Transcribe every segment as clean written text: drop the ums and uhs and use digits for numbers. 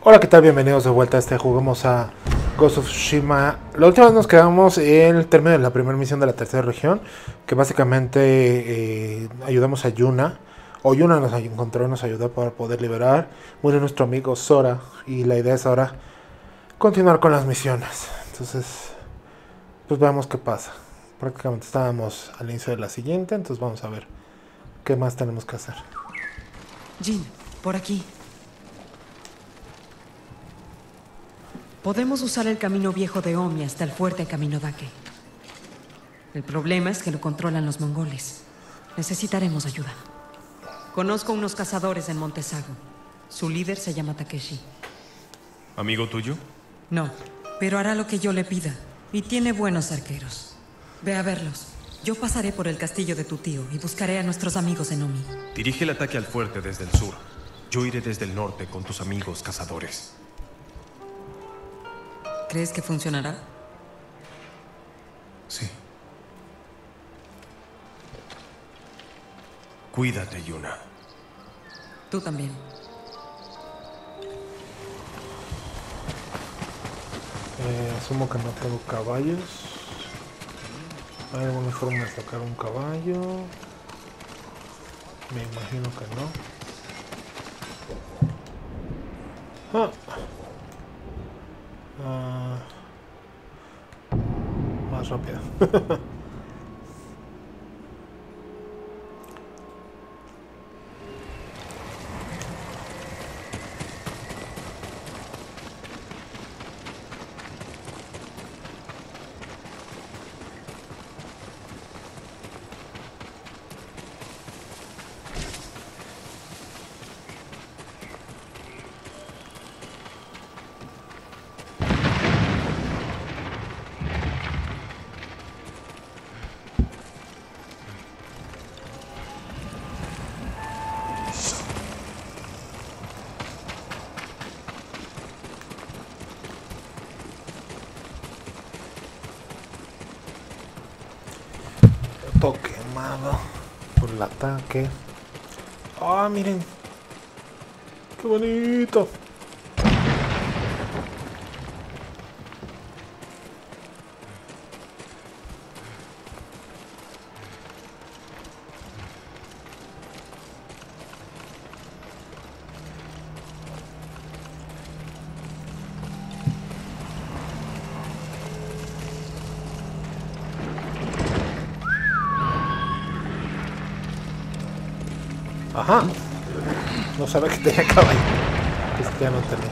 Hola, ¿qué tal? Bienvenidos de vuelta a Juguemos a Ghost of Tsushima. La última vez nos quedamos en el término de la primera misión de la tercera región, que básicamente ayudamos a Yuna, o Yuna nos encontró y nos ayudó para poder liberar a nuestro amigo Sora, y la idea es ahora continuar con las misiones. Entonces, pues veamos qué pasa. Prácticamente estábamos al inicio de la siguiente, entonces vamos a ver qué más tenemos que hacer. Jin, por aquí. Podemos usar el camino viejo de Omi hasta el fuerte Camino Dake. El problema es que lo controlan los mongoles. Necesitaremos ayuda. Conozco unos cazadores en Monte Sago. Su líder se llama Takeshi. ¿Amigo tuyo? No, pero hará lo que yo le pida. Y tiene buenos arqueros. Ve a verlos. Yo pasaré por el castillo de tu tío y buscaré a nuestros amigos en Omi. Dirige el ataque al fuerte desde el sur. Yo iré desde el norte con tus amigos cazadores. ¿Crees que funcionará? Sí. Cuídate, Yuna. Tú también. Asumo que no tengo caballos. ¿Hay alguna forma de sacar un caballo? Me imagino que no. Más rápido. Todo quemado por el ataque. ¡Ah, miren! ¡Qué bonito! Ajá. No sabía que tenía caballo. Este ya no tenía.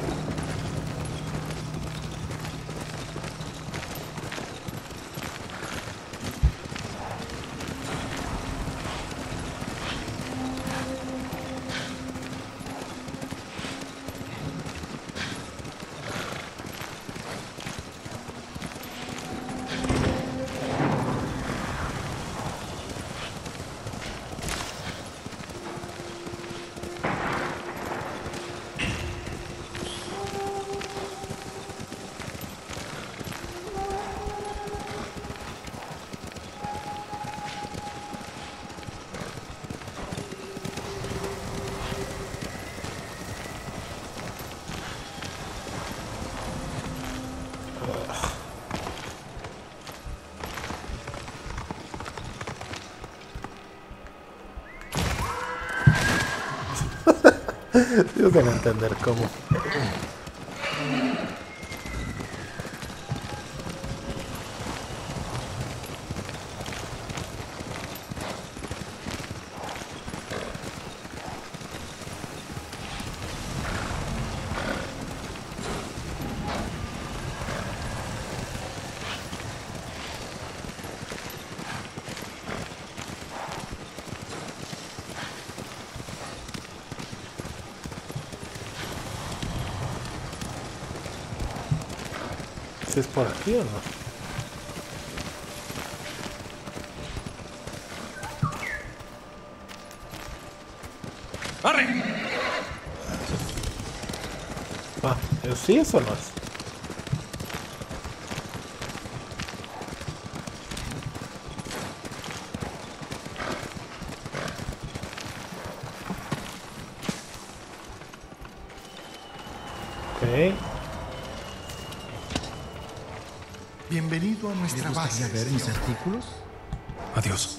Dios debe entender cómo. ¿Si es por aquí o no? ¡Arre! Ah, ¿sí eso no es? Ok. Bienvenido a nuestra base. ver mis artículos? Adiós.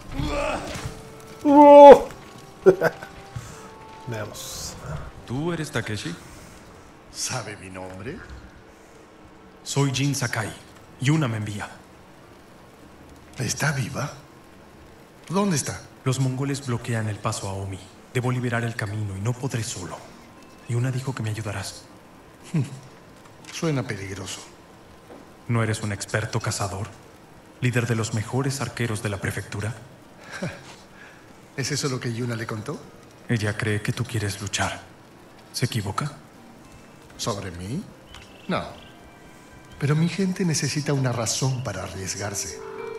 Veamos. ¿Tú eres Takeshi? ¿Sabe mi nombre? Soy Jin Sakai. Yuna me envía. ¿Está viva? ¿Dónde está? Los mongoles bloquean el paso a Omi. Debo liberar el camino y no podré solo. Yuna dijo que me ayudarás. Suena peligroso. ¿No eres un experto cazador? ¿Líder de los mejores arqueros de la prefectura? ¿Es eso lo que Yuna le contó? Ella cree que tú quieres luchar. ¿Se equivoca? ¿Sobre mí? No. Pero mi gente necesita una razón para arriesgarse.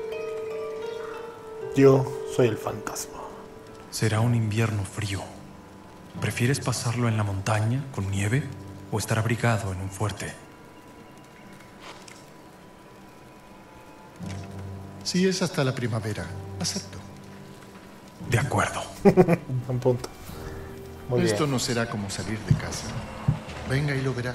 Yo soy el fantasma. Será un invierno frío. ¿Prefieres pasarlo en la montaña, con nieve, o estar abrigado en un fuerte? Si es hasta la primavera, acepto. De acuerdo. Un punto. Muy Esto bien. no será como salir de casa. Venga y lo verá.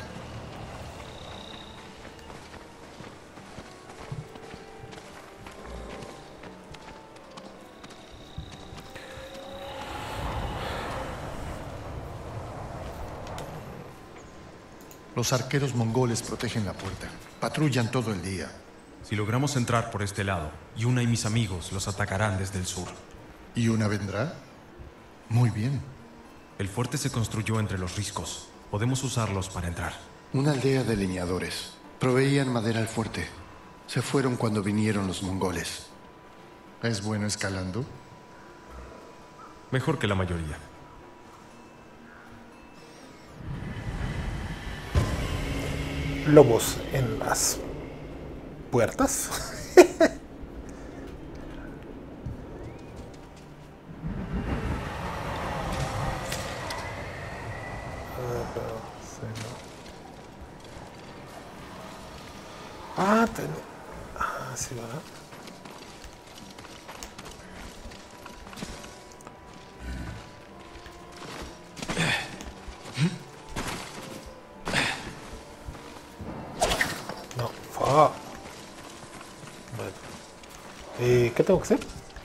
Los arqueros mongoles protegen la puerta. Patrullan todo el día. Si logramos entrar por este lado, Yuna y mis amigos los atacarán desde el sur. ¿Y una vendrá? Muy bien. El fuerte se construyó entre los riscos. Podemos usarlos para entrar. Una aldea de leñadores. Proveían madera al fuerte. Se fueron cuando vinieron los mongoles. ¿Es bueno escalando? Mejor que la mayoría. Lobos en las puertas. Sí, ¿verdad? No, fuck. Bueno. ¿Qué tengo que hacer?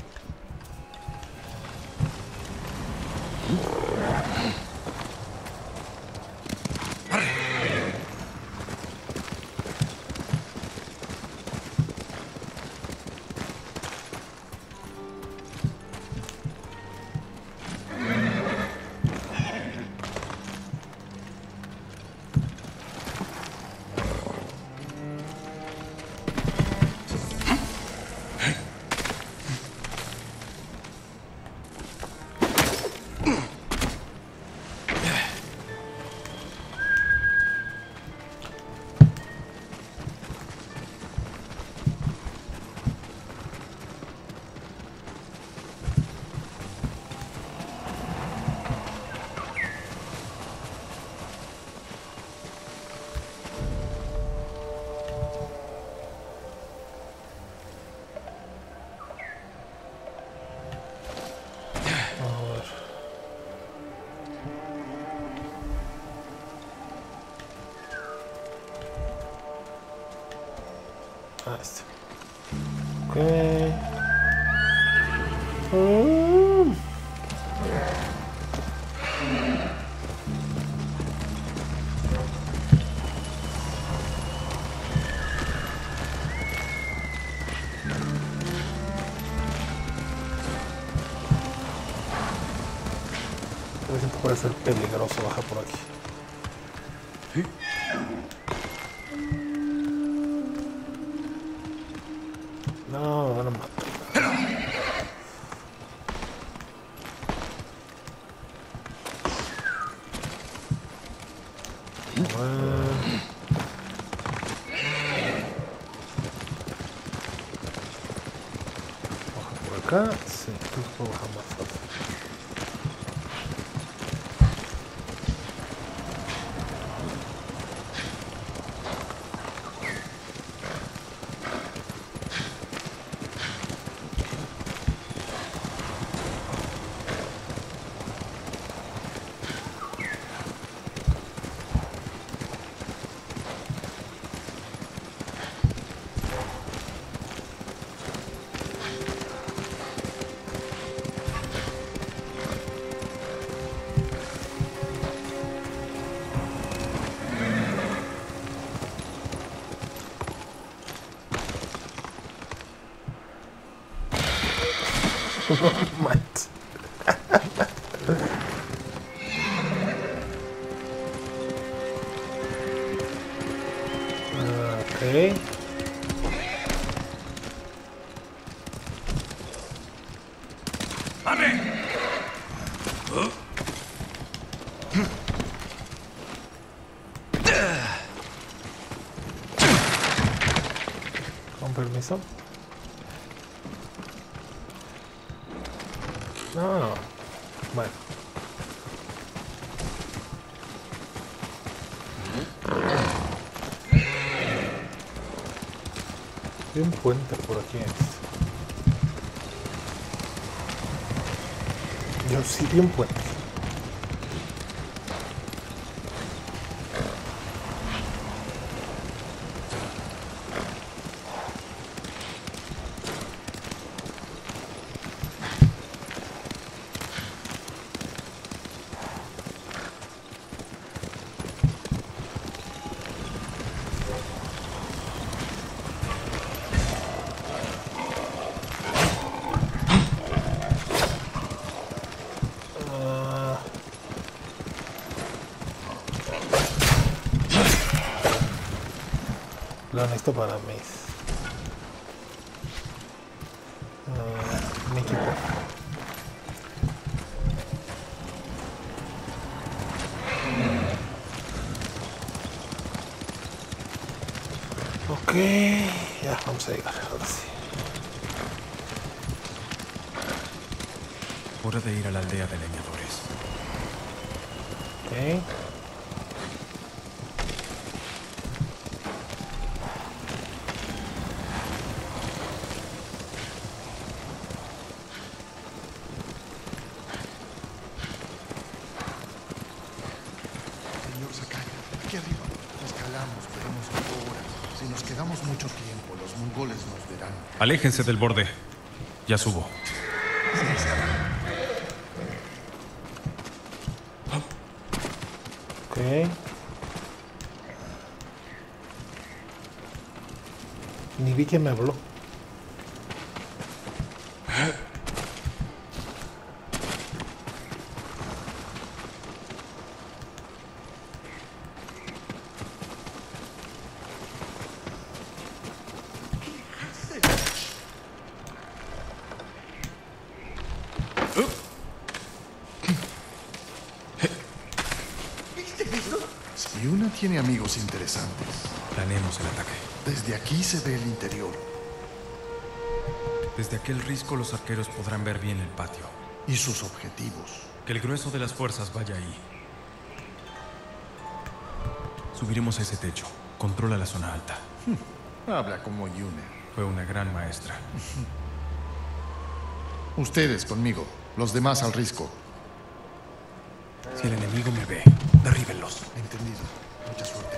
Ah, este. Ok. Me siento que puede ser peligroso bajar por aquí. No, me van a matar. Baja por acá. Sí, entonces puedo bajar más fácil. Manches. Ok. Con permiso. No. Bueno. Hay un puente por aquí. Yo sí vi un puente. Lo necesito para mi equipo. Ok, ya vamos a llegar, ahora sí. Hora de ir a la aldea de leñadores. Ok. Señor Sakai, aquí arriba. Escalamos, pero nos llevó horas. Si nos quedamos mucho tiempo, los mongoles nos verán. Aléjense del borde. Ya subo. Ok. Ni vi que me habló. Yuna tiene amigos interesantes. Planeemos el ataque. Desde aquí se ve el interior Desde aquel risco los arqueros podrán ver bien el patio. y sus objetivos. Que el grueso de las fuerzas vaya ahí. Subiremos a ese techo. Controla la zona alta. Habla como Yuna. Fue una gran maestra. Ustedes conmigo, los demás al risco. Si el enemigo me ve, derríbenlos. Entendido. Mucha suerte.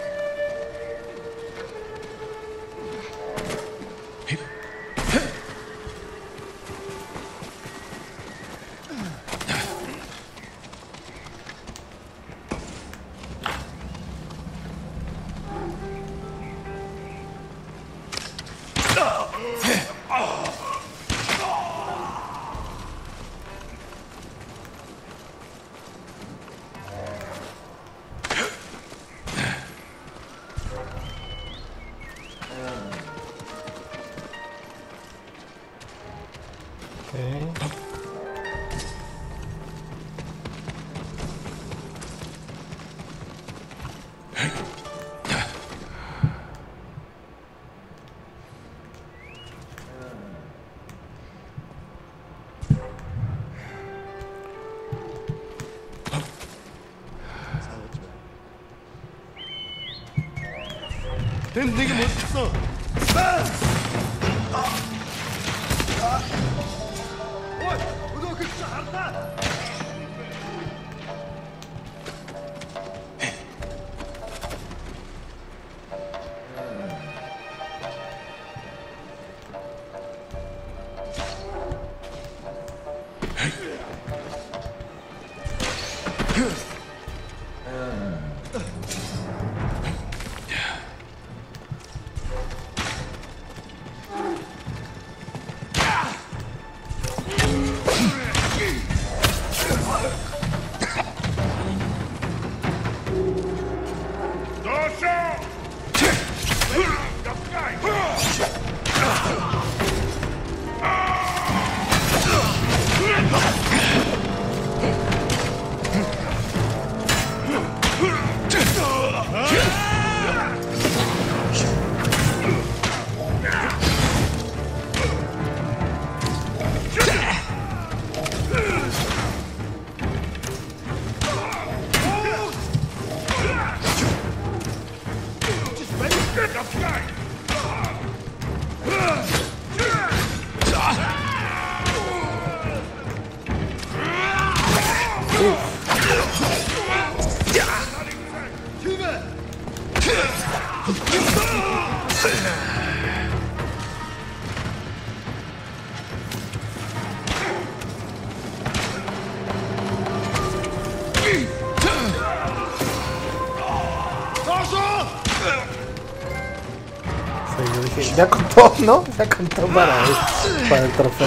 Yo dije, ya contó, ¿no? Ya contó para el trofeo.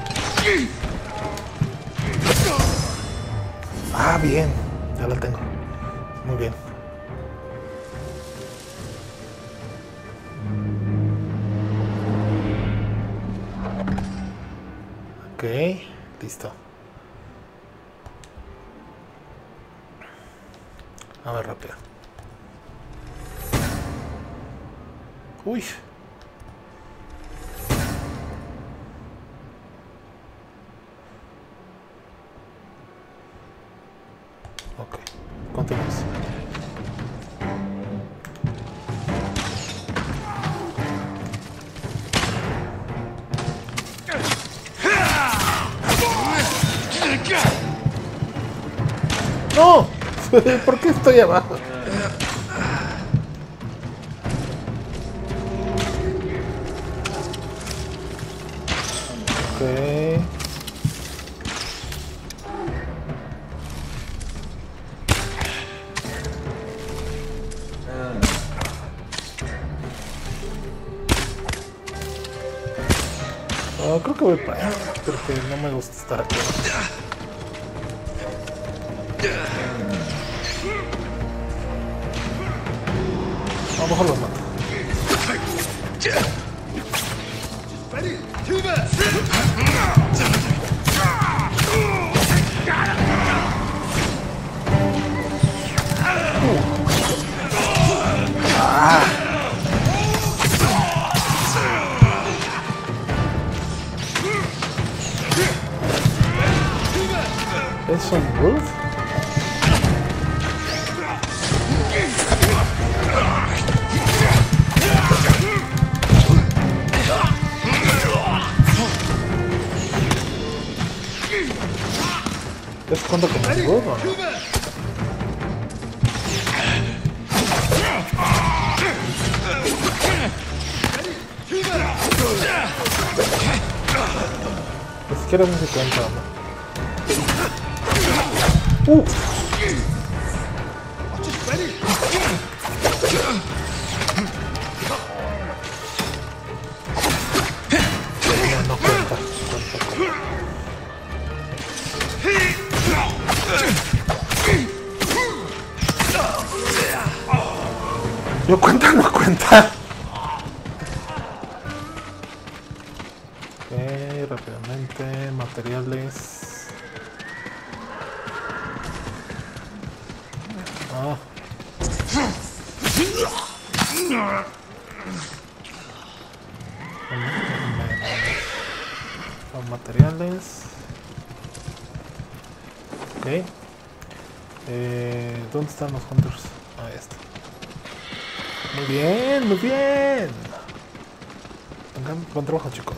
Ah, bien. Ya lo tengo. Muy bien. Ok, listo. A ver, rápido. Uy. Ok, continuamos. ¡No! ¿Por qué estoy abajo? Ok. Oh, creo que voy para allá, porque no me gusta estar aquí. A lo mejor lo mato. ¿Es un Ruth? ¿Es cuando como Ruth o no? Ni siquiera me di cuenta, ¿no? No cuenta. ¿Yo cuenta o no cuenta? Ok, rápidamente, materiales. Los materiales. Ok. ¿Dónde están los hunters? Ahí está. Muy bien, muy bien. Buen trabajo, chicos.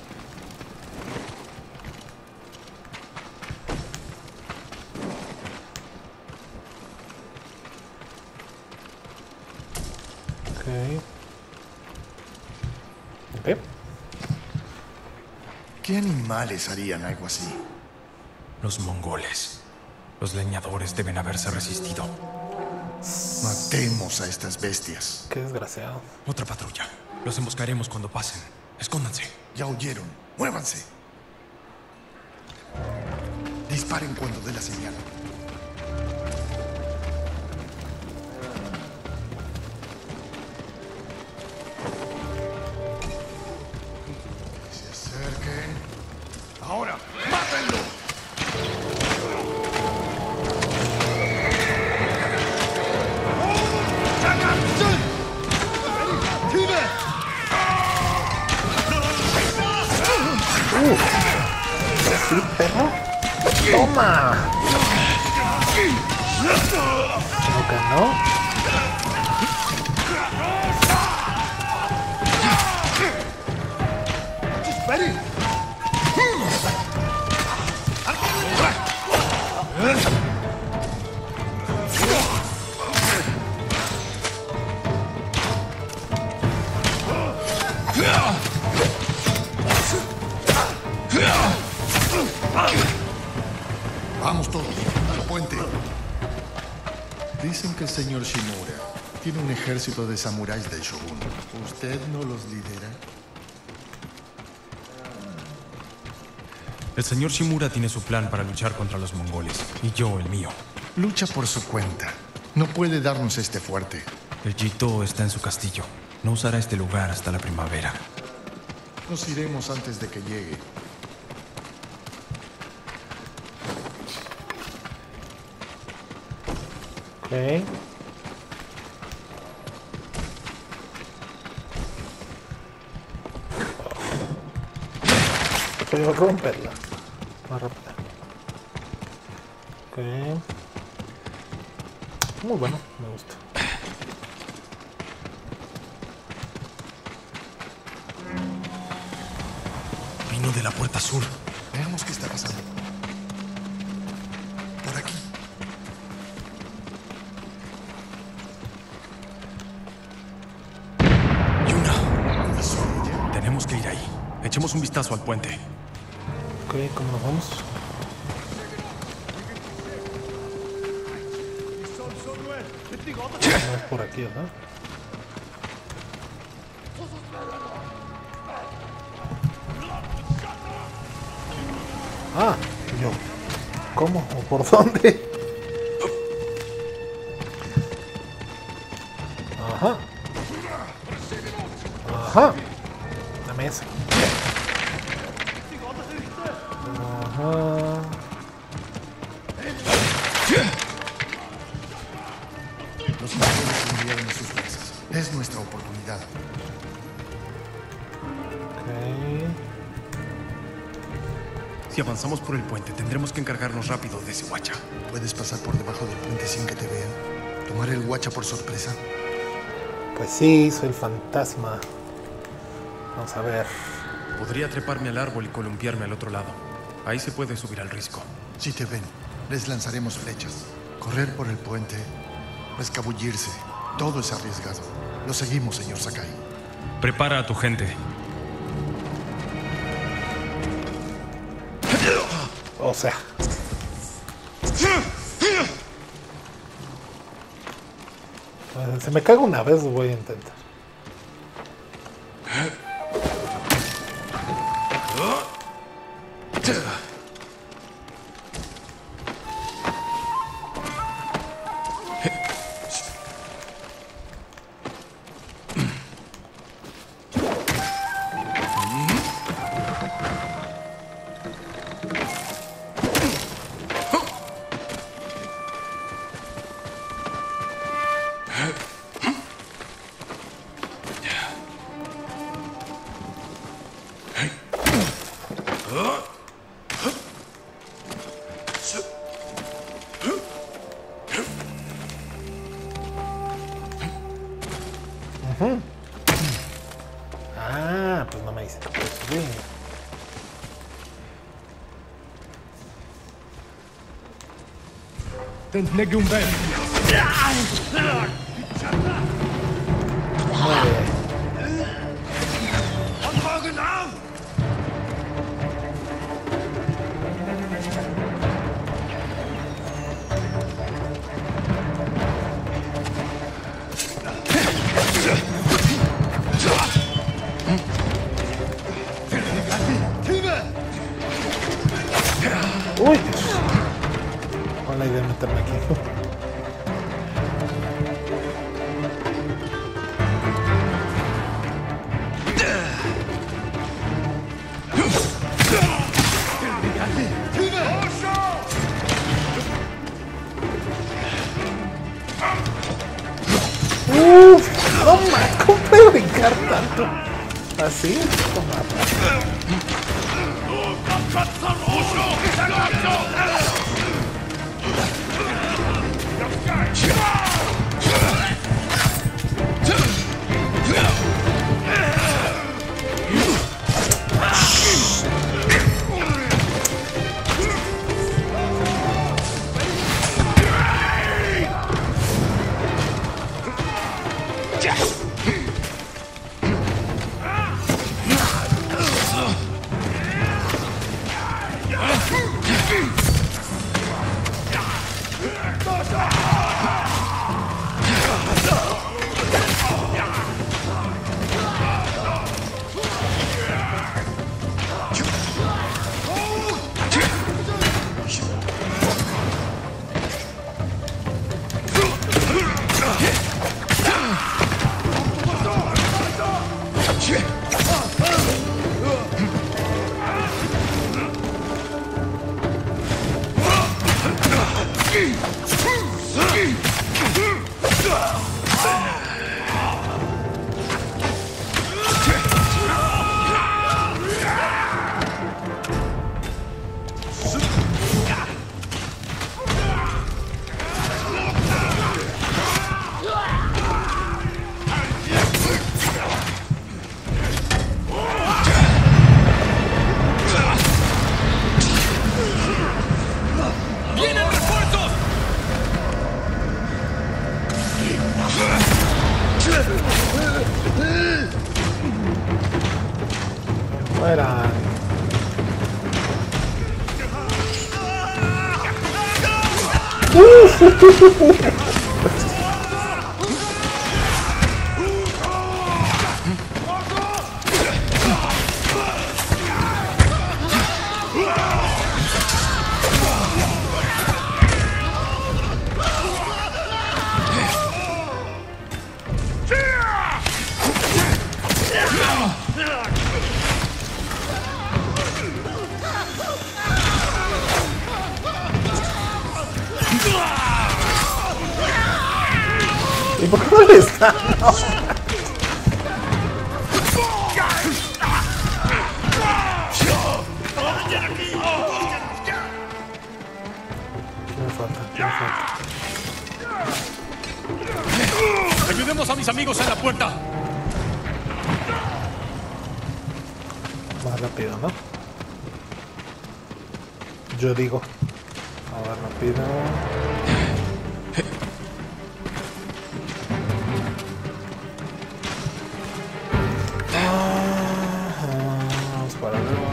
¿Qué animales harían algo así? Los mongoles. Los leñadores deben haberse resistido. Matemos a estas bestias. Qué desgraciado. Otra patrulla. Los emboscaremos cuando pasen. Escóndanse. Ya oyeron. ¡Muévanse! Disparen cuando dé la señal. ¡Toma! Creo que no. Vamos todos, al puente. Dicen que el señor Shimura tiene un ejército de samuráis del Shogun. ¿Usted no los lidera? El señor Shimura tiene su plan para luchar contra los mongoles, y yo el mío. Lucha por su cuenta. No puede darnos este fuerte. El Jito está en su castillo. No usará este lugar hasta la primavera. Nos iremos antes de que llegue. Ok. Voy a romperla. Más rápida. Ok. Muy bueno, me gusta. Vino de la puerta sur. Veamos qué está pasando. Por aquí. Yuna, ¿Es ella? tenemos que ir ahí. Echemos un vistazo al puente. Ok, ¿cómo nos vamos? No es por aquí, ¿verdad? Ah, yo. ¿Cómo? ¿O por dónde? Ajá. Ajá. Dame eso. Ajá. Los mongoles enviaron a sus fuerzas. Es nuestra oportunidad. Ok. Si avanzamos por el puente, tendremos que encargarnos rápido de ese guacha. ¿Puedes pasar por debajo del puente sin que te vean? ¿Tomar el guacha por sorpresa? Pues sí, soy el fantasma. Vamos a ver. Podría treparme al árbol y columpiarme al otro lado. Ahí se puede subir al risco. Si te ven, les lanzaremos flechas. Correr por el puente, escabullirse, todo es arriesgado. Lo seguimos, señor Sakai. Prepara a tu gente. O sea. Se me caga una vez, voy a intentar. Ah, pues no me dice que puedo subir. Uy, con la idea de meterme aquí. Toma, ¿cómo puedo brincar tanto? ¿Así? Toma. Fuera. ¿Y por qué no le está? No. ¿Qué me falta? ¿Qué me falta? ¡Ayudemos a mis amigos en la puerta! Más rápido, ¿no? Yo digo. A ver, rápido. Vamos para arriba.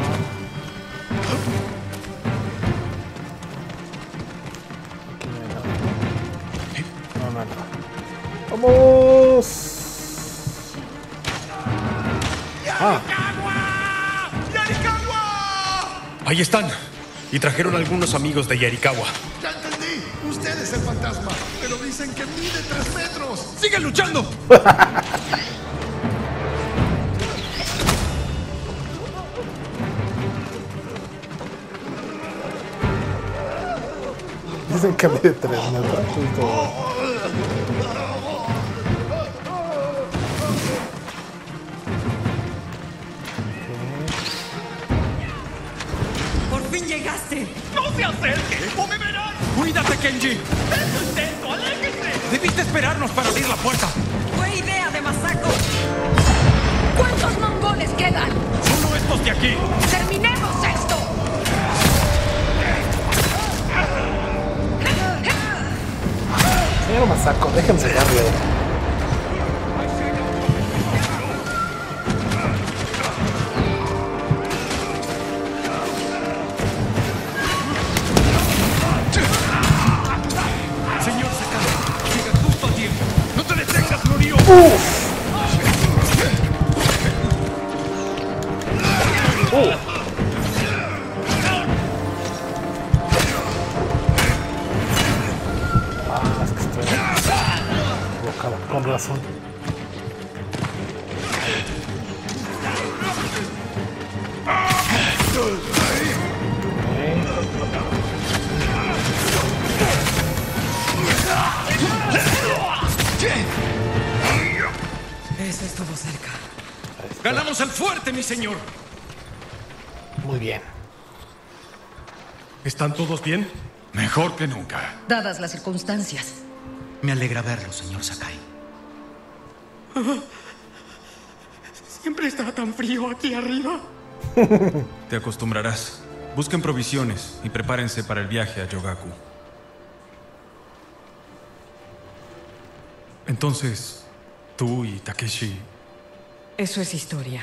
Aquí no hay nada. No, no hay nada. ¡Vamos! Ah. Ahí están. Y trajeron algunos amigos de Yarikawa. Ya entendí. Usted es el fantasma. Pero dicen que mide 3 metros. ¡Sigue luchando! Dicen que mide 3 metros. ¡Por fin llegaste! ¡No se acerque o me verán! ¡Cuídate, Kenji! ¡Eso intento! ¡Aléjese! Debiste esperarnos para abrir la puerta. ¡Fue idea de Masako! ¿Cuántos mongoles quedan? ¡Solo estos de aquí! ¡Terminemos esto! Señor Masako, déjenme darle. Señor Sakata, llega justo a tiempo. ¡No te detengas, Norio! Ah, es que estoy equivocado, con razón. Eso estuvo cerca. ¡Ganamos el fuerte, mi señor! Muy bien. ¿Están todos bien? Mejor que nunca. Dadas las circunstancias. Me alegra verlo, señor Sakai. Siempre está tan frío aquí arriba. Te acostumbrarás. Busquen provisiones y prepárense para el viaje a Yogaku. Entonces, tú y Takeshi... Eso es historia.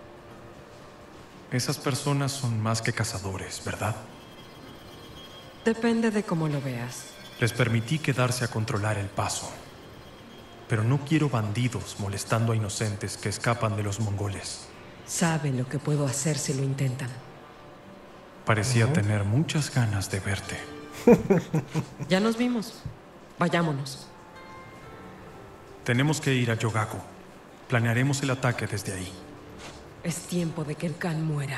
Esas personas son más que cazadores, ¿verdad? Depende de cómo lo veas. Les permití quedarse a controlar el paso. Pero no quiero bandidos molestando a inocentes que escapan de los mongoles. Saben lo que puedo hacer si lo intentan. Parecía tener muchas ganas de verte. Ya nos vimos. Vayámonos. Tenemos que ir a Yogaku. Planearemos el ataque desde ahí. Es tiempo de que el Khan muera.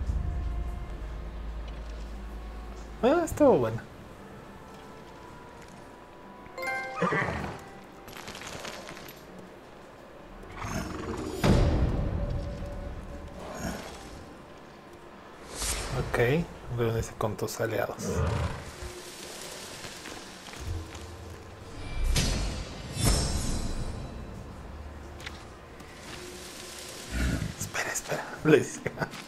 Estuvo bueno. Ok, reúnese con tus aliados. Espera, le dice.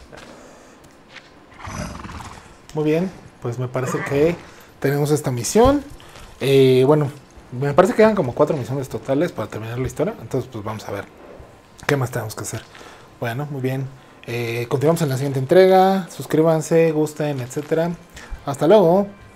Muy bien, pues me parece que tenemos esta misión. Bueno, me parece que quedan como 4 misiones totales para terminar la historia. Entonces, pues vamos a ver qué más tenemos que hacer. Bueno, muy bien. Continuamos en la siguiente entrega. Suscríbanse, gusten, etcétera. Hasta luego.